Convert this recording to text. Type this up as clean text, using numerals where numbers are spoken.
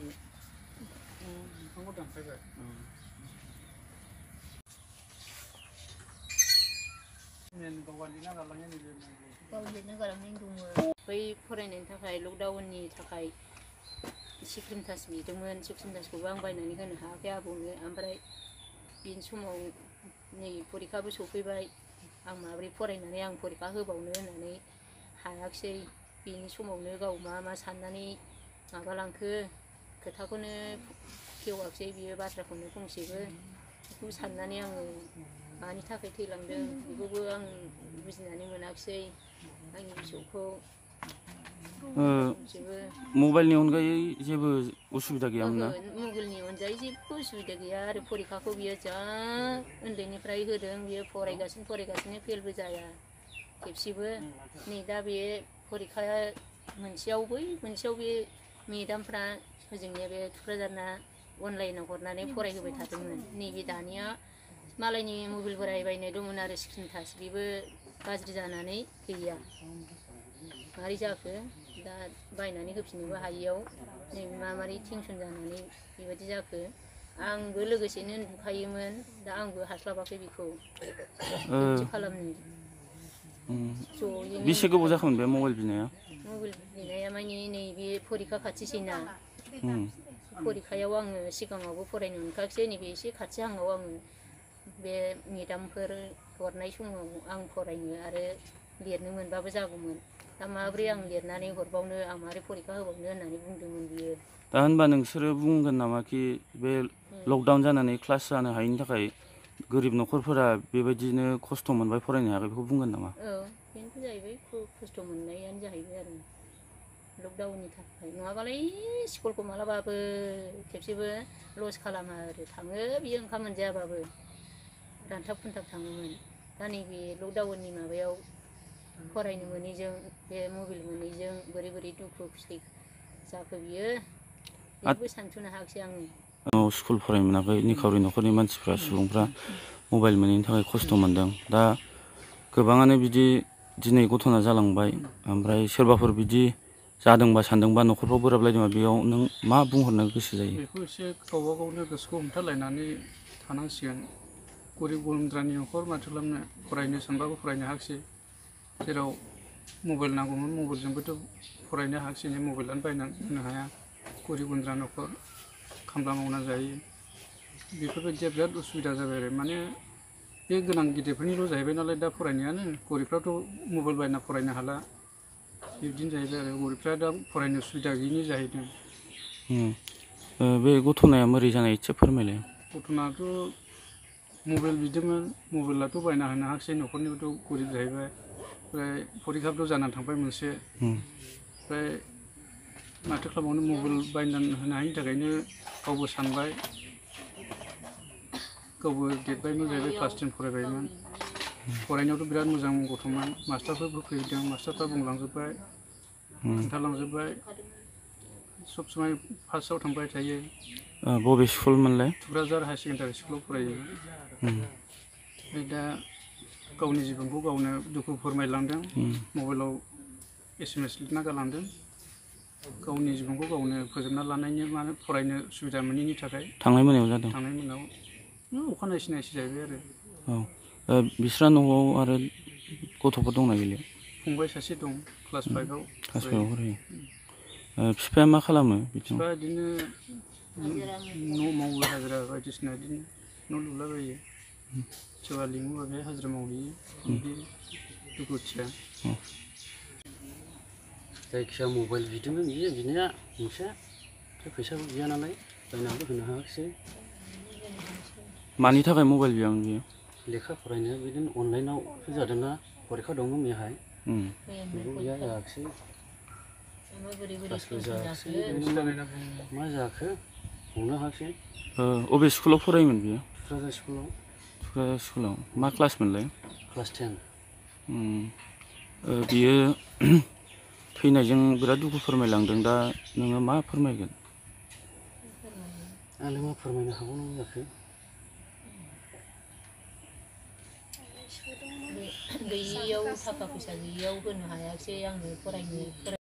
ओंखामखौ दानफायबाय गाव लिरनो गालांनाय दङ बै फरायनायनि थाखाय लकडाउननि थाखाय सिक्रिम टाच बिदोंमोन सिक्रिम टाचखौबो आं बायनानै होनो हायाखै आबौनो ओमफ्राय बिनि समाव नै परिखाबो सफैबाय आं माबोरै फरायनानै आं परिखा होबावनो होननानै हायाखिसै बिनि समावनो गाव मा साननानै माबालांखो खोथाखौनो खेवाखिसै बियो बाथ्राखौनो फंसेबो बेखौ साननानै आङो मानि थाखाय थैलांदों बेखौबो आं बुजिनानै मोनाखिसै आंनि फिसौखौ मबाइलनि अनगायै जेबो उसुबिदा गैयामोन ना? मबाइलनि अनगायै जेबो उसुबिदा गैया आरो परिखाखौ बियो जा उन्दैनिफ्राय होदों बियो फरायगासिनो फेलबो जाया खेबसेबो नै दा बे परिखाया मोनसेयाव बे मेदामफ्रा जोंनिया बे तुक्राझारना अनलाइनाव हरनानै फरायहोबाय थादोंमोन नैबे दानिया मालायनि मबाइल बायनाय दंमोन आरो स्क्रिन टाच बेबो गाज्रि जानानै गैया मारै जाखो दा बायनानै होफिननोबो हायियाव नैबे मारै टेनसन जानानै बेबायदि जाखो आंबो लोगोसेनो नुखायोमोन दा आंबो हास्लाबाखै बेखौ खालामनो बेसे गोबाव जाखोमोन बे मबाइल बिनाया? मबाइल बिनाया माने नैबे परिखा खाथिसैना परिखायाव आङो सिगाङावबो फरायनो मोनखायाखिसै नैबे एसे खाथिहाङाव आङो बे मेदामफोर हरनाय समाव आं फरायनो आरो लिरनो मोनबाबो जागौमोन दा माब्रै आं लिरनानै हरबावनो आं मारै परिखा होबावनो होननानै बुंदोंमोन बियो। दा होनबा नोंसोरो बुंगोन नामा कि बे लकडाउन जानानै क्लास जानो हायैनि थाखाय गोरिब न'खरफोरा बेबायदिनो खस्थ' मोनबाय फरायनो हायाखै बेखौ बुंगोन नामा? औ बेनोथ' जाहैबाय खस्थ' मोननायानो जाहैबाय आरो लकडाउननि थाखाय नङाबालाय स्कुलखौ मालाबाबो खेबसेबो लस खालामा आरो थाङो बियो ओंखाम मोनजायाबाबो रानथाब खुन्थाब थाङोमोन दा नैबे लकडाउननि माबायाव फरायनो मोनैजों बे मबाइल मोनैजों बोरै दुखु खुसि जाखो बियो जेबो सानस'नो हायाखिसै आङो। स्कुल फरायनो मोनाखै निखावरि न'खरनि मानसिफ्रा सुबुंफ्रा मबाइल मोनैनि थाखाय खस्थ' मोनदों दा गोबाङानो बिदि दिनै घटना जालांबाय ओमफ्राय सोरबाफोर बिदि जादोंबा सानदोंबा न'खरफ्राव बोराबलायदोंबा बेयाव नों मा बुंहरनो गोसो जायो? बेखौ एसे गावबा गावनो गोसोखौ हमथालायनानै थानांसिगोन गरिब गुन्द्रानि न'खर माथो खालामनो फरायनो सानबाबो फरायनो हायाखिसै जेराव मबाइल नांगौमोन मबाइलजोंबोथ' फरायनो हायाखिसै मबाइलानो बायनानै होनो हाया गरिब गुन्द्रा न'खर खामला मावना जायो बेफोरबायदिया बिराद उसुबिदा जाबाय आरो माने बे गोनां गिदिरफोरनिल' जाहैबाय नालाय दा फरायनायानो गरिबफ्राथ' मबाइल बायना फरायनो हाला बिदिनो जाहैबाय आरो गरिबफ्रा दा फरायनो सुबिदा गैयिनि जाहैदों। बे घटनाया मोरै जानाय एसे फोरमायलाय। घटनायाथ' मबाइल बिदोंमोन मबाइलाथ' बायना होनो हायाखिसै न'खरनिबोथ' गरिब जाहैबाय ओमफ्राय परिखाबोथ' जानानै थांबाय मोनसे ओमफ्राय माथो खालामबावनो मबाइल बायनानै होनो हायिनि थाखायनो गावबो सानबाय गावबो देरबायमोन जाहैबाय क्लास 10 फरायबायमोन फरायनायावथ' बिराद मोजां गथ'मोन मास्टारफोरबो फैदों मास्टारफ्रा बुंलांजोब्बाय खोन्थालांजोब्बाय सब समाय फार्स्टआव थांबाय थायो। बबे स्कुलमोनलाय? तुक्राझार हायार सेकेन्डारि स्कुलाव फरायो ओमफ्राय दा गावनि जिबनखौ गावनो दुखु फोरमायलांदों मबाइलाव SMS लिरना गालांदों गावनि जिबनखौ गावनो फोजोबना लानायनि माने फरायनो सुबिदा मोनैनि थाखाय थांनाय मोनायाव जादों। थांनाय मोनायाव अखानायसि जाहैबाय आरो। औ बिस्रा न'आव आरो गथ'फोर दंना गैला? फंबाय सासे दं क्लास 5आव फरायो। बिफाया मा खालामो? बिफा बिदिनो न' मावो हाजिरा बायदिसिना बिदिनो न' लुलाबायो सोरबा लिङोबा बेहाय हाजिरा मावहैयो बिदि दुखुथिया। जायखिया मबाइल बिदोंमोन बियो बिनाया मोनसे फैसाबो गैया नालाय बायनानैबो होनो हायाखिसै। मानि थाखाय मबाइल बियामोन बियो? लेखा फरायनो बिदिनो अनलाइनावसो जादोंना परिखा दंमोन बेहाय बेबो गैया जायाखिसै क्लासबो जायाखिसै मा जाखो हमनो हायाखिसै। अबे स्कुलाव फरायोमोन बियो? तुक्राझार स्कुलाव। तुक्राझार स्कुलाव मा क्लास मोनलाय? क्लास 10। बियो थैनायजों बिराद दुखु फोरमायलांदों दा नोङो मा फोरमायगोन? आंलाय मा फोरमायनो हाबावनांगौ जाखो? गैयियाव थाखा फैसा गैयियाव होनो हायाखिसै आङो फरायनो